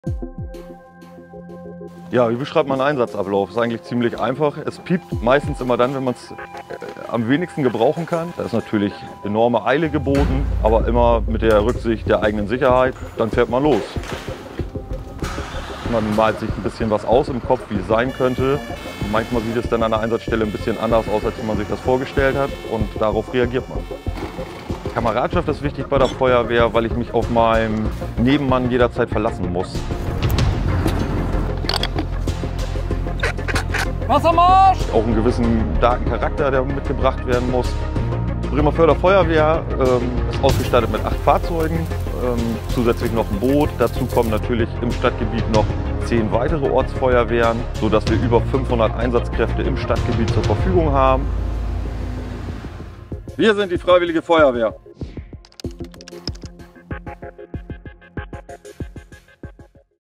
Ja, wie beschreibt man einen Einsatzablauf? Das ist eigentlich ziemlich einfach. Es piept meistens immer dann, wenn man es am wenigsten gebrauchen kann. Da ist natürlich enorme Eile geboten, aber immer mit der Rücksicht der eigenen Sicherheit. Dann fährt man los. Man malt sich ein bisschen was aus im Kopf, wie es sein könnte. Manchmal sieht es dann an der Einsatzstelle ein bisschen anders aus, als man sich das vorgestellt hat, und darauf reagiert man. Kameradschaft ist wichtig bei der Feuerwehr, weil ich mich auf meinen Nebenmann jederzeit verlassen muss. Wassermarsch! Auch einen gewissen starken Charakter, der mitgebracht werden muss. Bremervörder Feuerwehr ist ausgestattet mit 8 Fahrzeugen, zusätzlich noch ein Boot. Dazu kommen natürlich im Stadtgebiet noch 10 weitere Ortsfeuerwehren, sodass wir über 500 Einsatzkräfte im Stadtgebiet zur Verfügung haben. Wir sind die Freiwillige Feuerwehr.